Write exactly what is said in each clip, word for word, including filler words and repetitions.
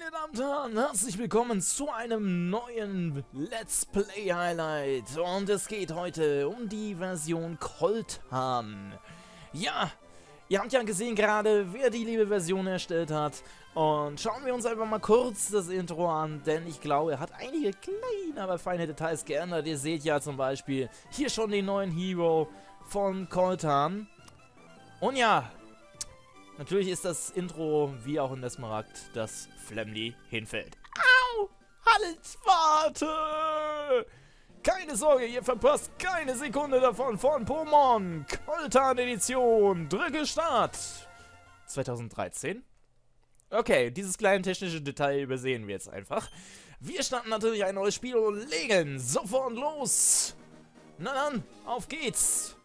Meine Damen und Herren, herzlich willkommen zu einem neuen Let's Play Highlight. Und es geht heute um die Version Coltan. Ja, ihr habt ja gesehen gerade, wer die liebe Version erstellt hat. Und schauen wir uns einfach mal kurz das Intro an, denn ich glaube, er hat einige kleine, aber feine Details geändert. Ihr seht ja zum Beispiel hier schon den neuen Hero von Coltan. Und ja, natürlich ist das Intro, wie auch in der Smaragd, das Flamly hinfällt. Au! Halt, warte! Keine Sorge, ihr verpasst keine Sekunde davon von Pokémon Coltan Edition. Drücke Start. zweitausenddreizehn. Okay, dieses kleine technische Detail übersehen wir jetzt einfach. Wir starten natürlich ein neues Spiel und legen sofort los. Na dann, auf geht's.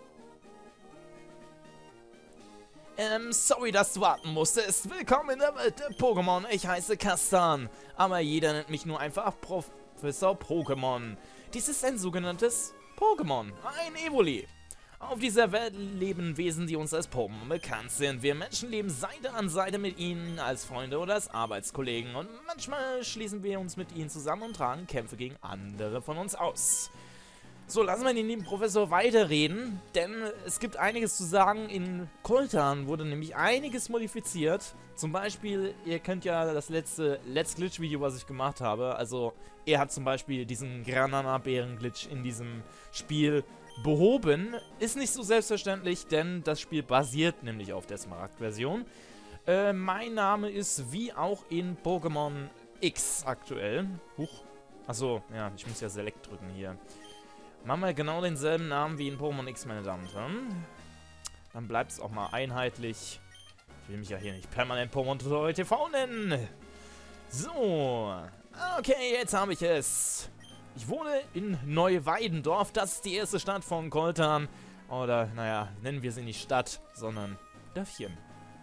Ähm, sorry, dass du warten musstest. Willkommen in der Welt der Pokémon. Ich heiße Kastan, aber jeder nennt mich nur einfach Professor Pokémon. Dies ist ein sogenanntes Pokémon, ein Evoli. Auf dieser Welt leben Wesen, die uns als Pokémon bekannt sind. Wir Menschen leben Seite an Seite mit ihnen, als Freunde oder als Arbeitskollegen. Und manchmal schließen wir uns mit ihnen zusammen und tragen Kämpfe gegen andere von uns aus. So, lassen wir den lieben Professor weiterreden, denn es gibt einiges zu sagen. In Coltan wurde nämlich einiges modifiziert. Zum Beispiel, ihr kennt ja das letzte Let's Glitch Video, was ich gemacht habe. Also, er hat zum Beispiel diesen Granana-Bären-Glitch in diesem Spiel behoben. Ist nicht so selbstverständlich, denn das Spiel basiert nämlich auf der Smaragd-Version. Äh, mein Name ist wie auch in Pokémon X aktuell. Huch. Achso, ja, ich muss ja Select drücken hier. Machen wir genau denselben Namen wie in Pokémon X, meine Damen und Herren. Dann bleibt es auch mal einheitlich. Ich will mich ja hier nicht permanent Pokémon Tutorial T V nennen. So. Okay, jetzt habe ich es. Ich wohne in Neuweidendorf. Das ist die erste Stadt von Coltan. Oder, naja, nennen wir sie nicht Stadt, sondern Dörfchen.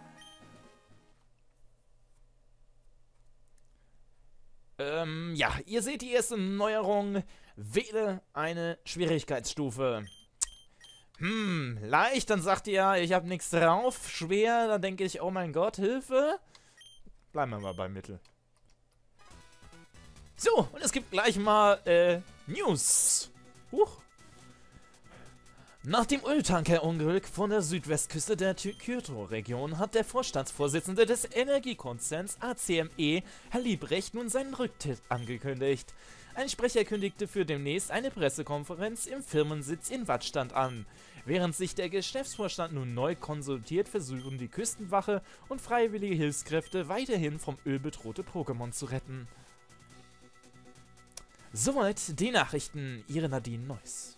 Ähm, ja, ihr seht die erste Neuerung. Wähle eine Schwierigkeitsstufe. Hm, leicht, dann sagt ihr, ich habe nichts drauf. Schwer, dann denke ich, oh mein Gott, Hilfe. Bleiben wir mal bei Mittel. So, und es gibt gleich mal, äh, News. Huch. Nach dem Öltanker-Unglück von der Südwestküste der Kyoto-Region hat der Vorstandsvorsitzende des Energiekonzerns A C M E, Herr Liebrecht, nun seinen Rücktritt angekündigt. Ein Sprecher kündigte für demnächst eine Pressekonferenz im Firmensitz in Wattstand an. Während sich der Geschäftsvorstand nun neu konsultiert, versuchen die Küstenwache und freiwillige Hilfskräfte weiterhin vom Öl bedrohte Pokémon zu retten. Soweit die Nachrichten, Ihre Nadine Neuss.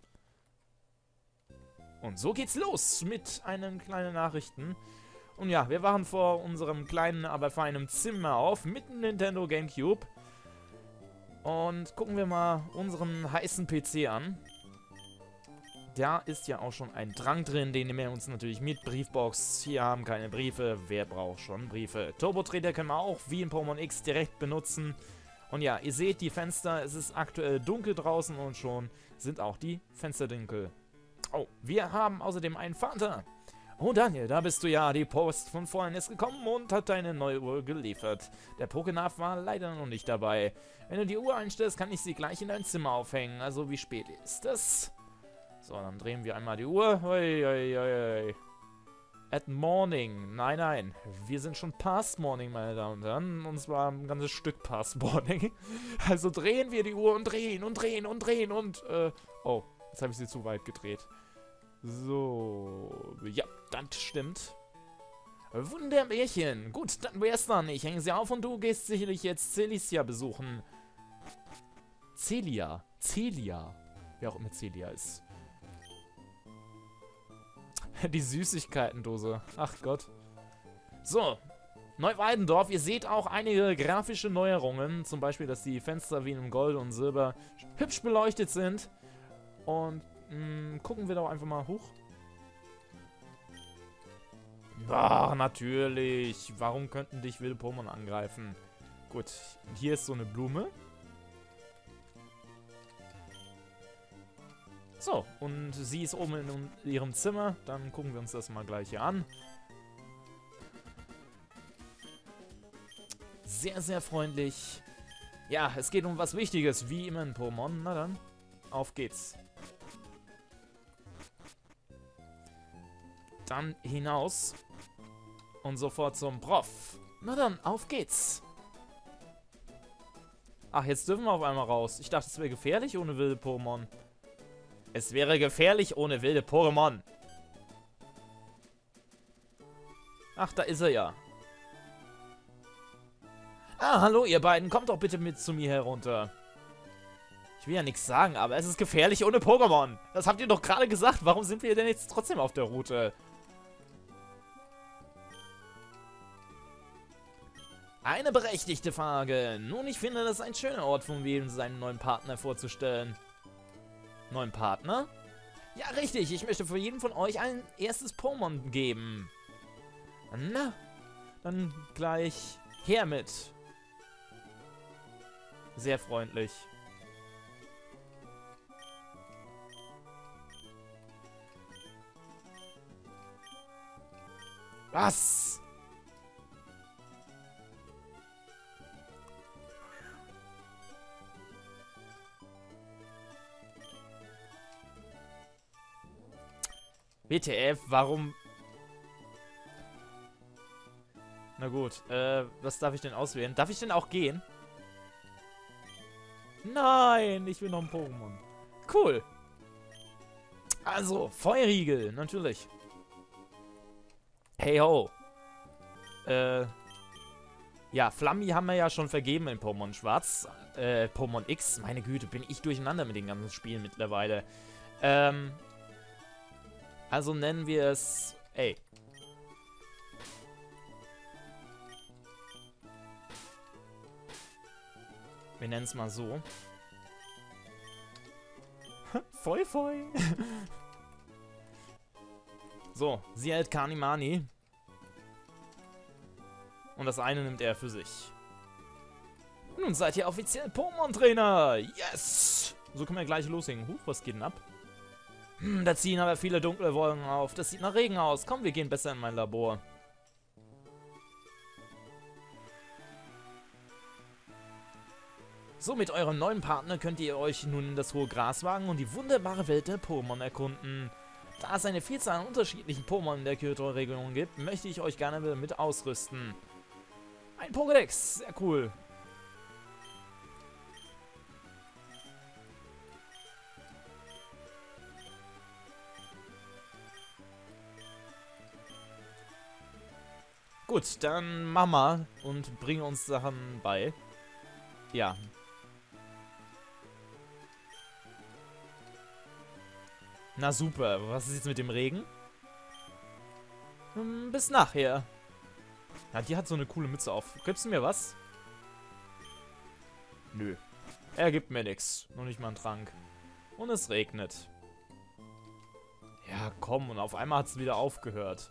Und so geht's los mit einen kleinen Nachrichten. Und ja, wir wachen vor unserem kleinen, aber feinen Zimmer auf, mit dem Nintendo GameCube. Und gucken wir mal unseren heißen P C an. Da ist ja auch schon ein Drang drin, den nehmen wir uns natürlich mit. Briefbox, hier haben keine Briefe, wer braucht schon Briefe? Turbotreter können wir auch, wie in Pokémon X, direkt benutzen. Und ja, ihr seht die Fenster, es ist aktuell dunkel draußen und schon sind auch die Fenster dunkel. Oh, wir haben außerdem einen Vater. Oh Daniel, da bist du ja. Die Post von vorhin ist gekommen und hat deine neue Uhr geliefert. Der Pokénaf war leider noch nicht dabei. Wenn du die Uhr einstellst, kann ich sie gleich in dein Zimmer aufhängen. Also wie spät ist es? So, dann drehen wir einmal die Uhr. Hui, hui, hui. At morning. Nein, nein. Wir sind schon past morning, meine Damen und Herren. Und zwar ein ganzes Stück past morning. Also drehen wir die Uhr und drehen und drehen und drehen und... Äh, oh, jetzt habe ich sie zu weit gedreht. So, ja, das stimmt. Wunderbärchen. Gut, dann wär's dann. Ich hänge sie auf und du gehst sicherlich jetzt Celicia besuchen. Celia. Celia. Wer auch immer Celia ist. Die Süßigkeitendose. Ach Gott. So, Neuweidendorf. Ihr seht auch einige grafische Neuerungen. Zum Beispiel, dass die Fenster wie in Gold und Silber hübsch beleuchtet sind. Und mh, gucken wir doch einfach mal hoch. Ach, natürlich. Warum könnten dich wilde Pokémon angreifen? Gut, hier ist so eine Blume. So, und sie ist oben in ihrem Zimmer. Dann gucken wir uns das mal gleich hier an. Sehr, sehr freundlich. Ja, es geht um was Wichtiges, wie immer in Pokémon. Na dann, auf geht's. Dann hinaus. Und sofort zum Prof. Na dann, auf geht's. Ach, jetzt dürfen wir auf einmal raus. Ich dachte, es wäre gefährlich ohne wilde Pokémon. Es wäre gefährlich ohne wilde Pokémon. Ach, da ist er ja. Ah, hallo ihr beiden. Kommt doch bitte mit zu mir herunter. Ich will ja nichts sagen, aber es ist gefährlich ohne Pokémon. Das habt ihr doch gerade gesagt. Warum sind wir denn jetzt trotzdem auf der Route? Eine berechtigte Frage. Nun, ich finde, das ist ein schöner Ort, um jedem seinen neuen Partner vorzustellen. Neuen Partner? Ja, richtig. Ich möchte für jeden von euch ein erstes Pokémon geben. Na, dann gleich her mit. Sehr freundlich. Was? W T F, warum? Na gut, äh, was darf ich denn auswählen? Darf ich denn auch gehen? Nein, ich will noch ein Pokémon. Cool. Also, Feuerriegel, natürlich. Hey ho. Äh, ja, Flammi haben wir ja schon vergeben in Pokémon Schwarz. Äh, Pokémon X, meine Güte, bin ich durcheinander mit den ganzen Spielen mittlerweile. Ähm, also nennen wir es... Ey. Wir nennen es mal so. Foi, foi. So, sie hält Kanimani. Und das eine nimmt er für sich. Nun seid ihr offiziell Pokémon-Trainer. Yes! So können wir gleich loslegen. Huch, was geht denn ab? Hm, da ziehen aber viele dunkle Wolken auf. Das sieht nach Regen aus. Komm, wir gehen besser in mein Labor. So, mit eurem neuen Partner könnt ihr euch nun in das hohe Gras wagen und die wunderbare Welt der Pokémon erkunden. Da es eine Vielzahl an unterschiedlichen Pokémon in der Kyoto-Region gibt, möchte ich euch gerne mit ausrüsten. Ein Pokédex, sehr cool. Gut, dann mach mal und bring uns Sachen bei. Ja. Na super, was ist jetzt mit dem Regen? Hm, bis nachher. Ja, die hat so eine coole Mütze auf. Gibst du mir was? Nö. Er gibt mir nichts. Noch nicht mal einen Trank. Und es regnet. Ja, komm, und auf einmal hat es wieder aufgehört.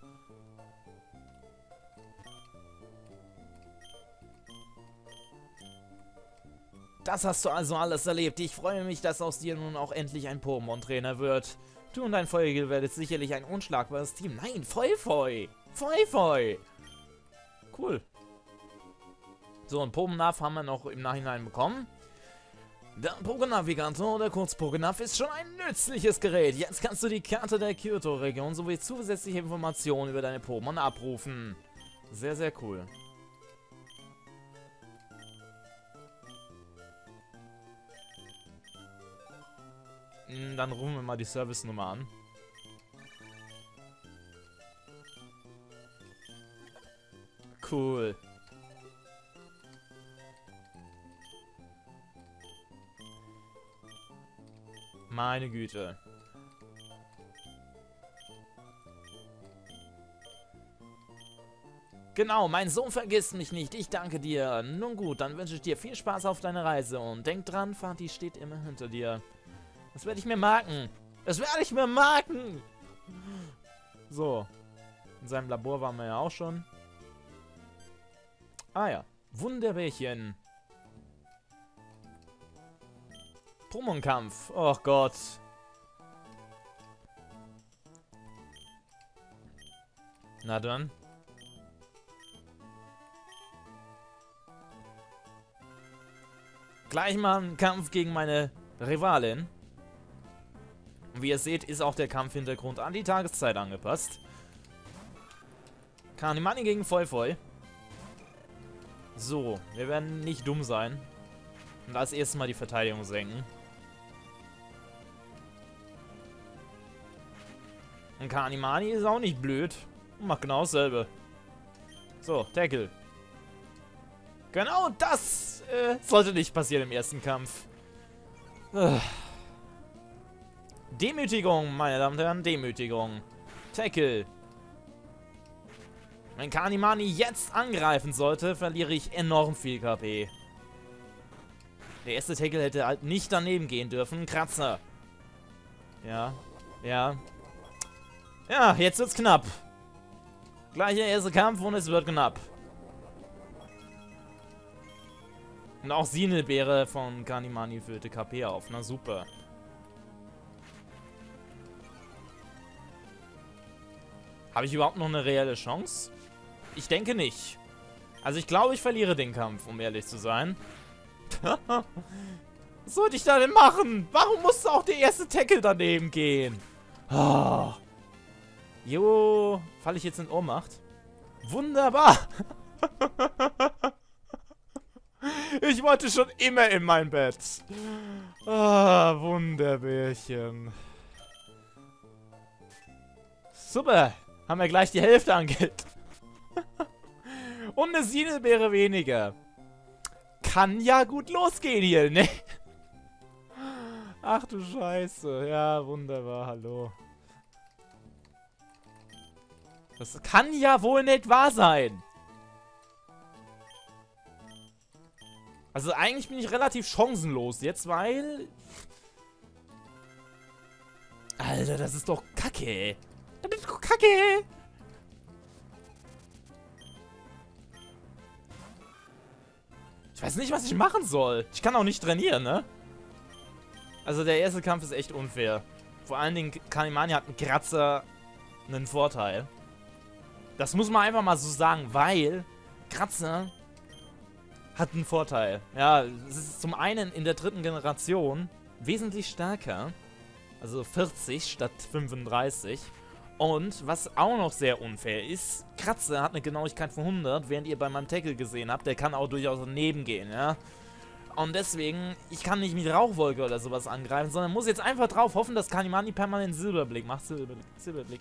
Das hast du also alles erlebt. Ich freue mich, dass aus dir nun auch endlich ein Pokémon-Trainer wird. Du und dein Feuerriegel werdet sicherlich ein unschlagbares Team. Nein, Feu-Feu! Feu-Feu! Cool. So, ein Pokémon-Nav haben wir noch im Nachhinein bekommen. Der Pokénavigator oder kurz Pokénav ist schon ein nützliches Gerät. Jetzt kannst du die Karte der Kyoto-Region sowie zusätzliche Informationen über deine Pokémon abrufen. Sehr, sehr cool. Dann rufen wir mal die Service-Nummer an. Cool. Meine Güte. Genau, mein Sohn vergisst mich nicht. Ich danke dir. Nun gut, dann wünsche ich dir viel Spaß auf deiner Reise. Und denk dran, Vati steht immer hinter dir. Das werde ich mir merken. Das werde ich mir merken. So. In seinem Labor waren wir ja auch schon. Ah ja. Wunderbärchen. Pokémon-Kampf. Oh Gott. Na dann. Gleich mal ein Kampf gegen meine Rivalin. Und wie ihr seht, ist auch der Kampfhintergrund an die Tageszeit angepasst. Kanimani gegen Voivoi. So, wir werden nicht dumm sein. Und als erstes mal die Verteidigung senken. Und Kanimani ist auch nicht blöd. Und macht genau dasselbe. So, Tackle. Genau das äh, sollte nicht passieren im ersten Kampf. Äh. Demütigung, meine Damen und Herren, Demütigung. Tackle. Wenn Kanimani jetzt angreifen sollte, verliere ich enorm viel K P. Der erste Tackle hätte halt nicht daneben gehen dürfen. Kratzer. Ja, ja. Ja, jetzt wird's knapp. Gleicher erster Kampf und es wird knapp. Und auch Sinelbeere von Kanimani füllte K P auf. Na super. Habe ich überhaupt noch eine reelle Chance? Ich denke nicht. Also ich glaube, ich verliere den Kampf, um ehrlich zu sein. Was sollte ich da denn machen? Warum musste auch der erste Tackle daneben gehen? Oh. Jo, falle ich jetzt in Ohnmacht? Wunderbar. Ich wollte schon immer in mein Bett. Ah, Wunderbärchen. Super. Haben wir gleich die Hälfte angehitzt. Und eine Sinelbeere weniger. Kann ja gut losgehen hier, ne? Ach du Scheiße. Ja, wunderbar. Hallo. Das kann ja wohl nicht wahr sein. Also eigentlich bin ich relativ chancenlos jetzt, weil... Alter, das ist doch Kacke. Das ist doch Kacke. Ich weiß nicht, was ich machen soll. Ich kann auch nicht trainieren, ne? Also der erste Kampf ist echt unfair. Vor allen Dingen, Kanimani hat einen Kratzer einen Vorteil. Das muss man einfach mal so sagen, weil Kratzer hat einen Vorteil. Ja, es ist zum einen in der dritten Generation wesentlich stärker. Also vierzig statt fünfunddreißig. Und was auch noch sehr unfair ist, Kratzer hat eine Genauigkeit von hundert, während ihr bei meinem Tackle gesehen habt, der kann auch durchaus daneben gehen, ja. Und deswegen, ich kann nicht mit Rauchwolke oder sowas angreifen, sondern muss jetzt einfach drauf hoffen, dass Kanimani permanent Silberblick macht. Silberblick. Silberblick.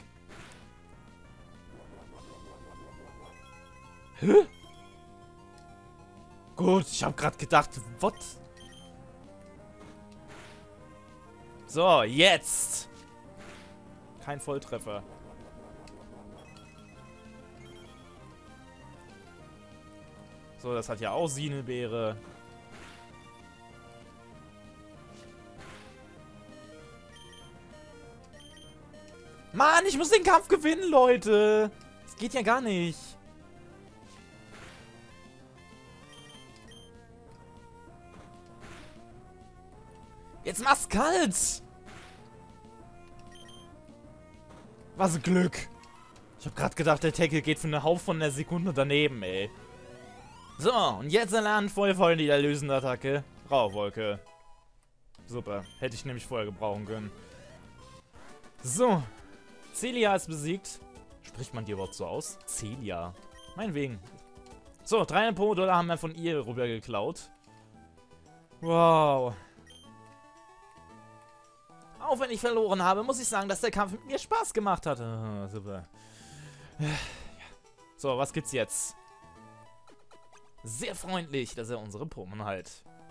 Hä? Gut, ich habe gerade gedacht, what? So, jetzt. Kein Volltreffer. So, das hat ja auch Sinelbeere. Mann, ich muss den Kampf gewinnen, Leute. Das geht ja gar nicht. Jetzt mach's kalt. Was ein Glück. Ich hab grad gedacht, der Tackle geht für eine Hauch von einer Sekunde daneben, ey. So, und jetzt erlernt Voivoi die erlösende Attacke. Rauchwolke. Super. Hätte ich nämlich vorher gebrauchen können. So. Celia ist besiegt. Spricht man die überhaupt so aus? Celia. Meinetwegen. So, dreihundert pro Dollar haben wir von ihr rüber geklaut. Wow. Auch wenn ich verloren habe, muss ich sagen, dass der Kampf mit mir Spaß gemacht hat. Oh, super. So, was gibt's jetzt? Sehr freundlich, dass er unsere Pokémon halt.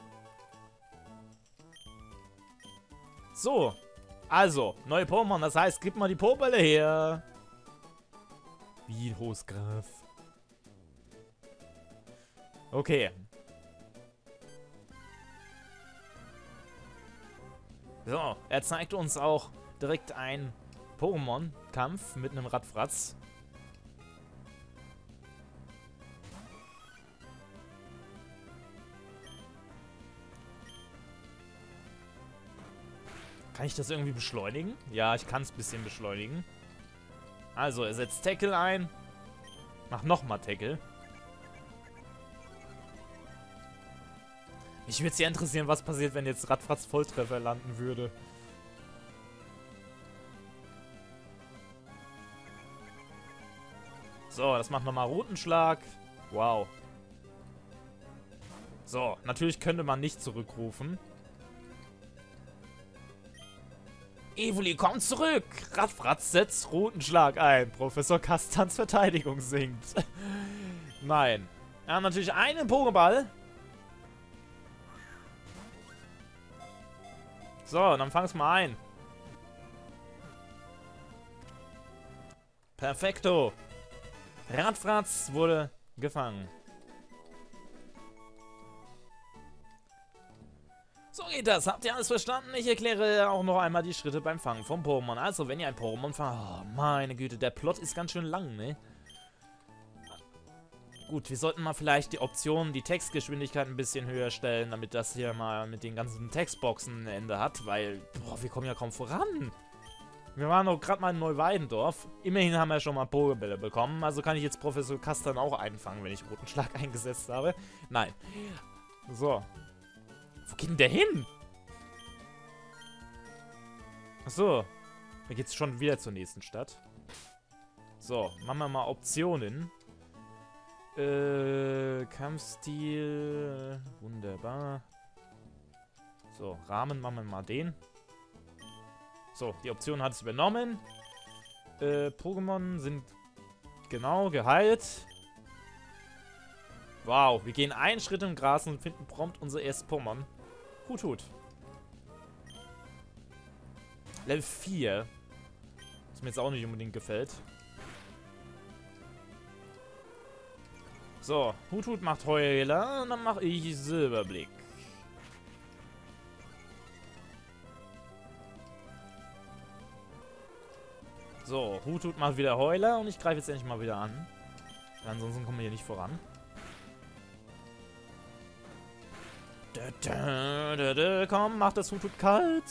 So. Also, neue Pokémon, das heißt, gib mal die Popelle her. Wie Hosgraf. Okay. So, er zeigt uns auch direkt einen Pokémon-Kampf mit einem Radfratz. Kann ich das irgendwie beschleunigen? Ja, ich kann es ein bisschen beschleunigen. Also, er setzt Tackle ein. Mach nochmal Tackle. Mich würde sehr interessieren, was passiert, wenn jetzt Radfratz Volltreffer landen würde. So, das macht nochmal Rutenschlag. Wow. So, natürlich könnte man nicht zurückrufen. Evoli, komm zurück! Radfratz setzt Rutenschlag ein. Professor Kastans Verteidigung sinkt. Nein. Wir haben natürlich einen Pokéball. So, dann fang's mal ein. Perfekto. Radfratz wurde gefangen. So geht das. Habt ihr alles verstanden? Ich erkläre auch noch einmal die Schritte beim Fangen vom Pokémon. Also, wenn ihr ein Pokémon fangt... Oh, meine Güte, der Plot ist ganz schön lang, ne? Gut, wir sollten mal vielleicht die Option, die Textgeschwindigkeit ein bisschen höher stellen, damit das hier mal mit den ganzen Textboxen ein Ende hat, weil, boah, wir kommen ja kaum voran. Wir waren doch gerade mal in Neuweidendorf. Immerhin haben wir schon mal Pokébälle bekommen, also kann ich jetzt Professor Kastan auch einfangen, wenn ich Rutenschlag eingesetzt habe. Nein. So. Wo geht denn der hin? Achso. Da geht's schon wieder zur nächsten Stadt. So, machen wir mal Optionen. Äh, Kampfstil. Wunderbar. So, Rahmen machen wir mal den. So, die Option hat es übernommen. Äh, Pokémon sind genau geheilt. Wow, wir gehen einen Schritt im Gras und finden prompt unser erstes Pokémon. Hut, Hut. Level vier. Was mir jetzt auch nicht unbedingt gefällt. So, Hut Hut macht Heuler und dann mache ich Silberblick. So, Hut Hut macht wieder Heuler und ich greife jetzt endlich mal wieder an. Ansonsten kommen wir hier nicht voran. Da, da, da, da, komm, mach das Hut Hut kalt.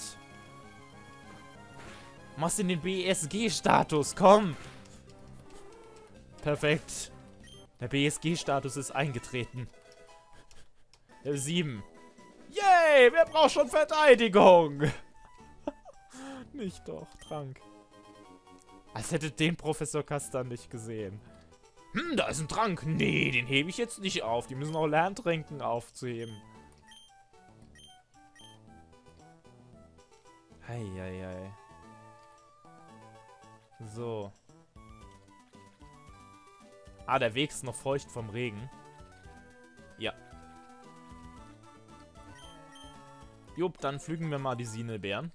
Machst in den B S G-Status, komm. Perfekt. Der B S G-Status ist eingetreten. Level sieben. Yay, wer braucht schon Verteidigung? Nicht doch, Trank. Als hätte den Professor Kastan nicht gesehen. Hm, da ist ein Trank. Nee, den hebe ich jetzt nicht auf. Die müssen auch Lerntränken aufzuheben. Heieiei. So. Ah, der Weg ist noch feucht vom Regen. Ja. Jupp, dann pflügen wir mal die Sinelbeeren.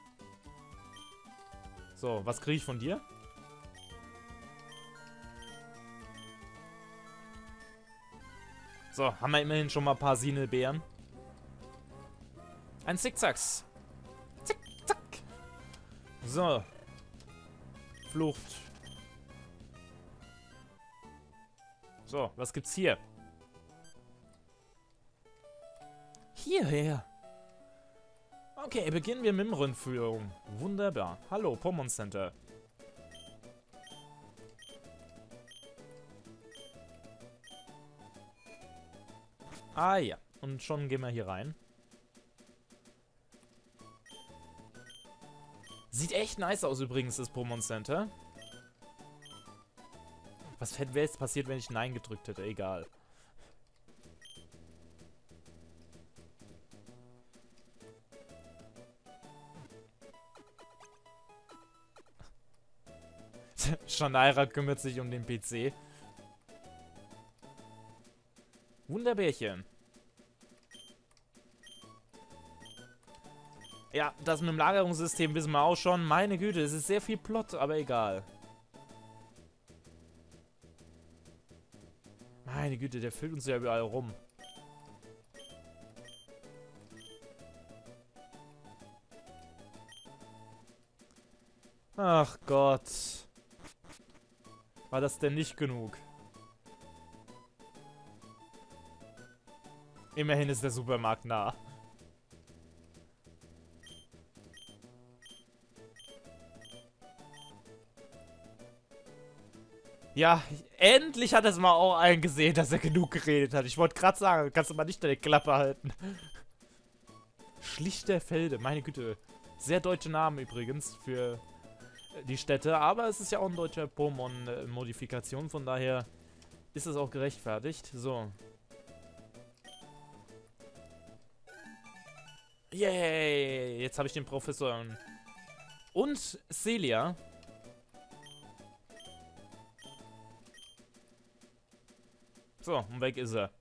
So, was kriege ich von dir? So, haben wir immerhin schon mal ein paar Sinelbeeren. Ein Zickzacks. Zick, zack. So. Flucht. So, was gibt's hier? Hierher. Okay, beginnen wir mit dem Rundführung. Wunderbar. Hallo, Pokémon Center. Ah ja, und schon gehen wir hier rein. Sieht echt nice aus übrigens, das Pokémon Center. Was wäre jetzt passiert, wenn ich Nein gedrückt hätte? Egal. Shanaira kümmert sich um den P C. Wunderbärchen. Ja, das mit dem Lagerungssystem wissen wir auch schon. Meine Güte, es ist sehr viel Plot, aber egal. Meine Güte, der füllt uns ja überall rum. Ach Gott. War das denn nicht genug? Immerhin ist der Supermarkt nah. Ja, endlich hat es mal auch eingesehen, dass er genug geredet hat. Ich wollte gerade sagen, kannst du mal nicht deine Klappe halten. Schlichterfelde, meine Güte. Sehr deutsche Namen übrigens für die Städte, aber es ist ja auch ein deutscher Pokémon-Modifikation, von daher ist es auch gerechtfertigt. So. Yay! Jetzt habe ich den Professor. Und Celia. So, und weg ist er.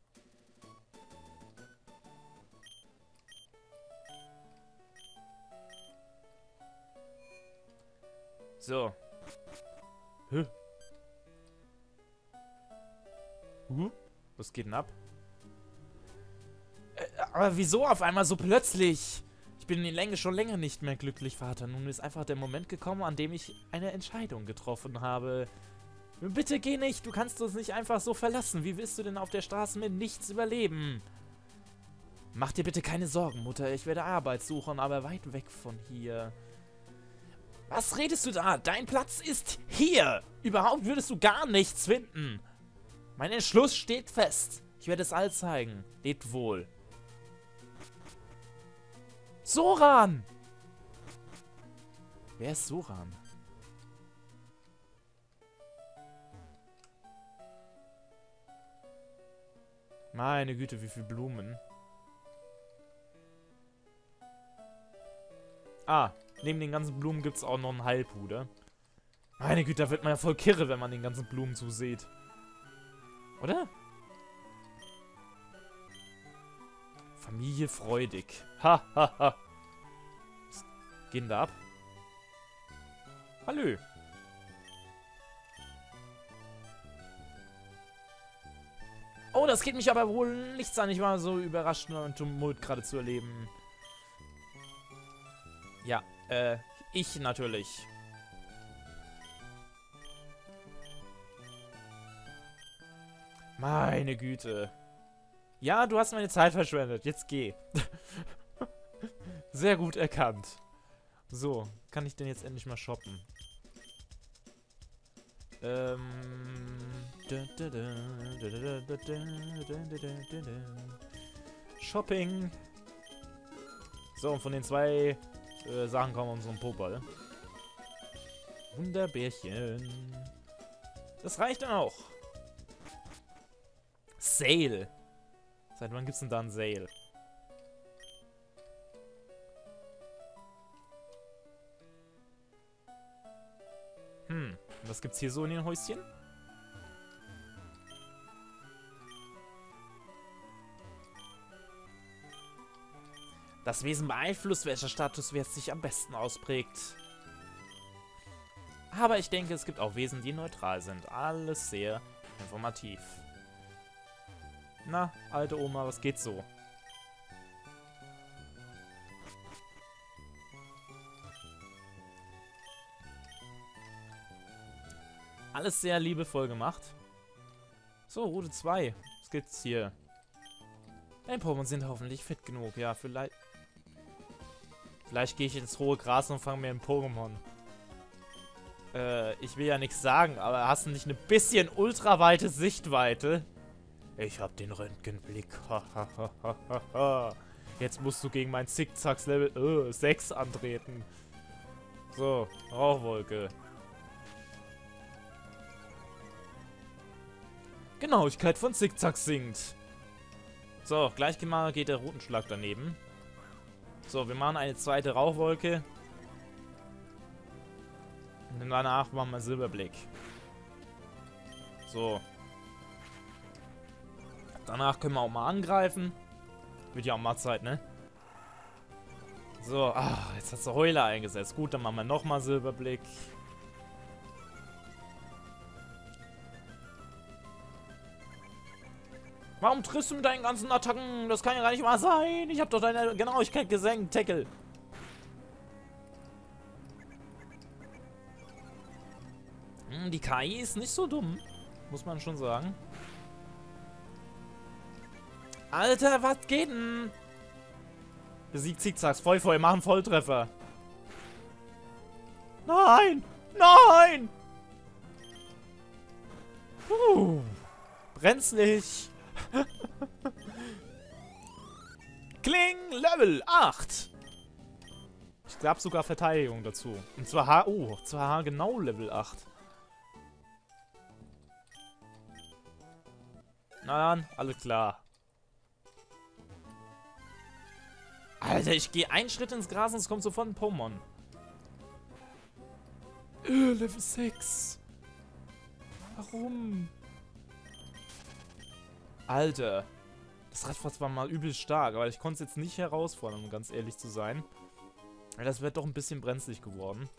So. Hä? Huh? Was geht denn ab? Äh, aber wieso auf einmal so plötzlich? Ich bin in Länge schon länger nicht mehr glücklich, Vater. Nun ist einfach der Moment gekommen, an dem ich eine Entscheidung getroffen habe. Bitte geh nicht, du kannst uns nicht einfach so verlassen. Wie willst du denn auf der Straße mit nichts überleben? Mach dir bitte keine Sorgen, Mutter. Ich werde Arbeit suchen, aber weit weg von hier. Was redest du da? Dein Platz ist hier. Überhaupt würdest du gar nichts finden. Mein Entschluss steht fest. Ich werde es all zeigen. Lebt wohl. Soran! Wer ist Soran? Meine Güte, wie viele Blumen. Ah, neben den ganzen Blumen gibt es auch noch einen Heilpuder. Meine Güte, da wird man ja voll kirre, wenn man den ganzen Blumen zusieht. Oder? Familie freudig. Ha, ha, ha. Was geht denn da ab? Hallo. Oh, das geht mich aber wohl nichts an. Ich war so überrascht und Tumult gerade zu erleben. Ja, äh, ich natürlich. Meine Güte. Ja, du hast meine Zeit verschwendet. Jetzt geh. Sehr gut erkannt. So, kann ich denn jetzt endlich mal shoppen? Ähm... Shopping. So, und von den zwei äh, Sachen kommen wir unseren Popal. Wunderbärchen. Das reicht dann auch. Sale. Seit wann gibt's denn da ein Sale? Hm, was gibt's hier so in den Häuschen? Das Wesen beeinflusst, welcher Statuswert sich am besten ausprägt. Aber ich denke, es gibt auch Wesen, die neutral sind. Alles sehr informativ. Na, alte Oma, was geht so? Alles sehr liebevoll gemacht. So, Route zwei. Was gibt's hier? Deine Pokémon sind hoffentlich fit genug. Ja, vielleicht... Vielleicht gehe ich ins hohe Gras und fange mir ein Pokémon. Äh, ich will ja nichts sagen, aber hast du nicht eine bisschen ultraweite Sichtweite? Ich hab den Röntgenblick. Jetzt musst du gegen mein Zickzacks Level äh, sechs antreten. So, Rauchwolke. Genauigkeit von Zickzack sinkt. So, gleich mal geht der Routenschlag daneben. So, wir machen eine zweite Rauchwolke. Und danach machen wir Silberblick. So. Danach können wir auch mal angreifen. Wird ja auch mal Zeit, ne? So, ah, jetzt hast du Heuler eingesetzt. Gut, dann machen wir nochmal Silberblick. Warum triffst du mit deinen ganzen Attacken? Das kann ja gar nicht wahr sein. Ich habe doch deine Genauigkeit gesenkt, Tackle. Hm, die K I ist nicht so dumm. Muss man schon sagen. Alter, was geht denn? Besiegt Zickzacks. Voll, voll, machen Volltreffer. Nein! Nein! Uh, brenzlig. Kling, Level acht. Ich glaube sogar Verteidigung dazu. Und zwar H... Oh, zwar genau Level acht. Na dann, alles klar. Alter, ich gehe einen Schritt ins Gras und es kommt sofort ein Pokémon. Äh, Level sechs. Warum? Alter. Das Radfratz war mal übel stark, aber ich konnte es jetzt nicht herausfordern, um ganz ehrlich zu sein. Weil das wird doch ein bisschen brenzlig geworden.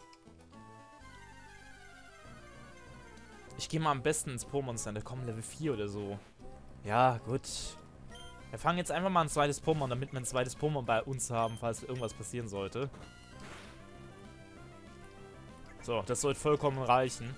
Ich gehe mal am besten ins Pokémon Center. Komm, Level vier oder so. Ja, gut. Wir fangen jetzt einfach mal ein zweites Pokémon, damit wir ein zweites Pokémon bei uns haben, falls irgendwas passieren sollte. So, das sollte vollkommen reichen.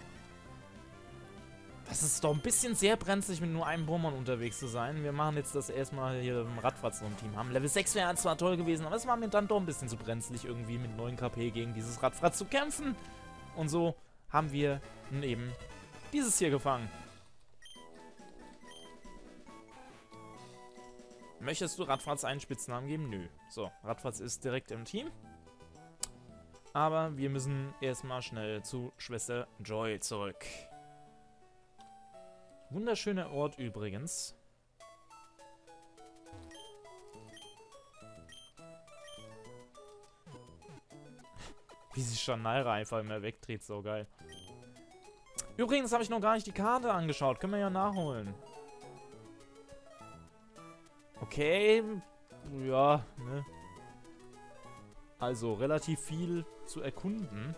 Das ist doch ein bisschen sehr brenzlig, mit nur einem Pokémon unterwegs zu sein. Wir machen jetzt das erstmal hier im Radfratz noch im Team haben. Level sechs wäre zwar toll gewesen, aber es war mir dann doch ein bisschen zu brenzlig, irgendwie mit neun K P gegen dieses Radfratz zu kämpfen. Und so haben wir eben dieses hier gefangen. Möchtest du Radfratz einen Spitznamen geben? Nö. So, Radfratz ist direkt im Team. Aber wir müssen erstmal schnell zu Schwester Joy zurück. Wunderschöner Ort übrigens. Wie sich Shanaira einfach immer wegdreht, so geil. Übrigens habe ich noch gar nicht die Karte angeschaut. Können wir ja nachholen. Okay. Ja, ne. Also relativ viel zu erkunden.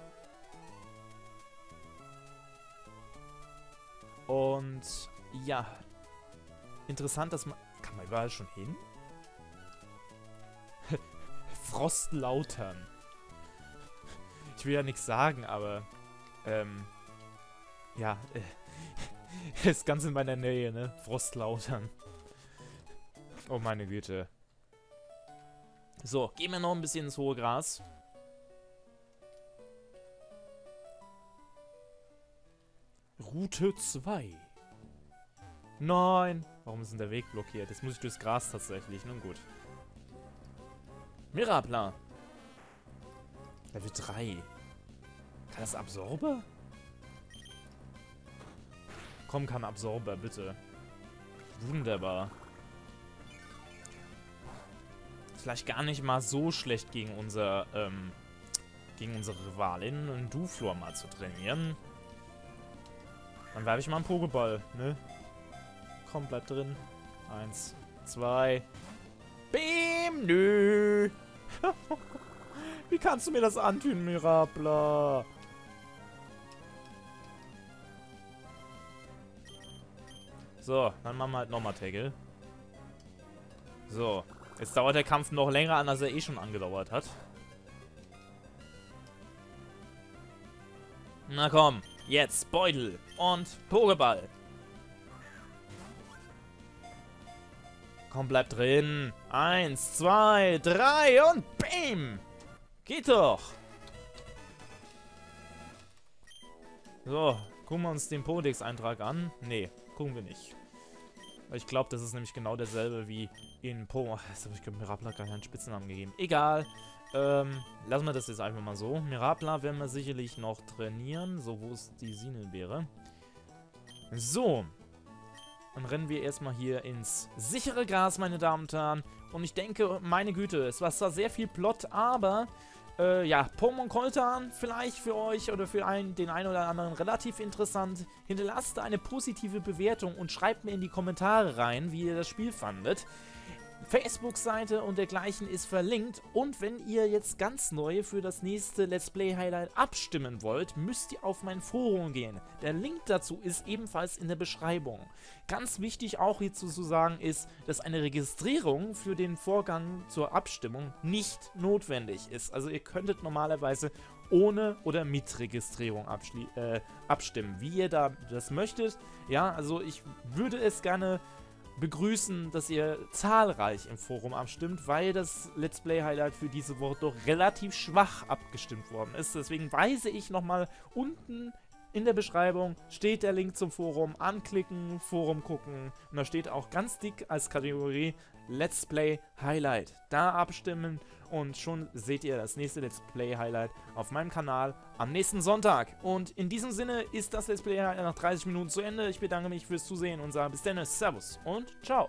Und ja, interessant, dass man... Kann man überall schon hin? Frostlautern. Ich will ja nichts sagen, aber... Ähm... Ja, äh, ist ganz in meiner Nähe, ne? Frostlautern. Oh meine Güte. So, gehen wir noch ein bisschen ins hohe Gras. Route zwei. Nein. Warum ist denn der Weg blockiert? Jetzt muss ich durchs Gras tatsächlich. Nun gut. Mirapla. Level drei. Kann das Absorber? Komm, kann Absorber, bitte. Wunderbar. Vielleicht gar nicht mal so schlecht gegen unser, ähm, gegen unsere Rivalin einen Duflor mal zu trainieren. Dann werfe ich mal einen Pokéball, ne? Komm, bleib drin. Eins, zwei. Beam, nö. Wie kannst du mir das antun, Mirapla? So, dann machen wir halt nochmal Tackle. So, jetzt dauert der Kampf noch länger an, als er eh schon angedauert hat. Na komm, jetzt Beutel und Pokéball. Komm, bleib drin. Eins, zwei, drei und BAM! Geht doch. So, gucken wir uns den Pokédex-Eintrag an. Nee, gucken wir nicht. Ich glaube, das ist nämlich genau derselbe wie in Po... Jetzt habe ich Mirapla gar keinen Spitznamen gegeben. Egal. Ähm, lassen wir das jetzt einfach mal so. Mirapla werden wir sicherlich noch trainieren. So, wo ist die Sinelbeere? So. Dann rennen wir erstmal hier ins sichere Gras, meine Damen und Herren. Und ich denke, meine Güte, es war zwar sehr viel Plot, aber... Äh, ja, Pokémon Coltan vielleicht für euch oder für einen, den einen oder anderen relativ interessant. Hinterlasst eine positive Bewertung und schreibt mir in die Kommentare rein, wie ihr das Spiel fandet. Facebook-Seite und dergleichen ist verlinkt. Und wenn ihr jetzt ganz neu für das nächste Let's Play Highlight abstimmen wollt, müsst ihr auf mein Forum gehen. Der Link dazu ist ebenfalls in der Beschreibung. Ganz wichtig auch hierzu zu sagen ist, dass eine Registrierung für den Vorgang zur Abstimmung nicht notwendig ist. Also ihr könntet normalerweise ohne oder mit Registrierung äh, abstimmen, wie ihr da das möchtet. Ja, also ich würde es gerne begrüßen, dass ihr zahlreich im Forum abstimmt, weil das Let's Play Highlight für diese Woche doch relativ schwach abgestimmt worden ist. Deswegen weise ich nochmal unten In der Beschreibung steht der Link zum Forum. Anklicken, Forum gucken. Und da steht auch ganz dick als Kategorie Let's Play Highlight. Da abstimmen und schon seht ihr das nächste Let's Play Highlight auf meinem Kanal am nächsten Sonntag. Und in diesem Sinne ist das Let's Play Highlight nach dreißig Minuten zu Ende. Ich bedanke mich fürs Zusehen und sage bis dann, Servus und ciao.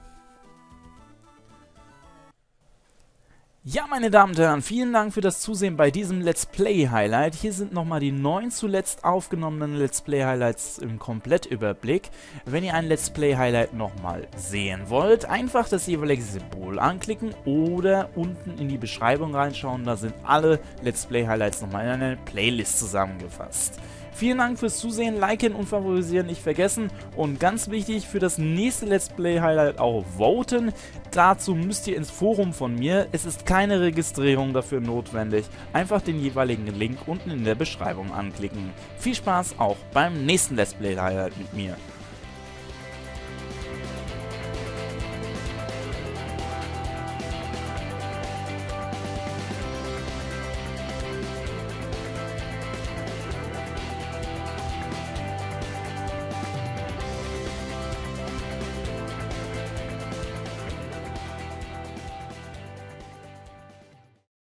Ja, meine Damen und Herren, vielen Dank für das Zusehen bei diesem Let's Play Highlight. Hier sind nochmal die neun zuletzt aufgenommenen Let's Play Highlights im Komplettüberblick. Wenn ihr ein Let's Play Highlight nochmal sehen wollt, einfach das jeweilige Symbol anklicken oder unten in die Beschreibung reinschauen. Da sind alle Let's Play Highlights nochmal in eine Playlist zusammengefasst. Vielen Dank fürs Zusehen, liken und favorisieren nicht vergessen und ganz wichtig, für das nächste Let's Play Highlight auch voten. Dazu müsst ihr ins Forum von mir, es ist keine Registrierung dafür notwendig, einfach den jeweiligen Link unten in der Beschreibung anklicken. Viel Spaß auch beim nächsten Let's Play Highlight mit mir.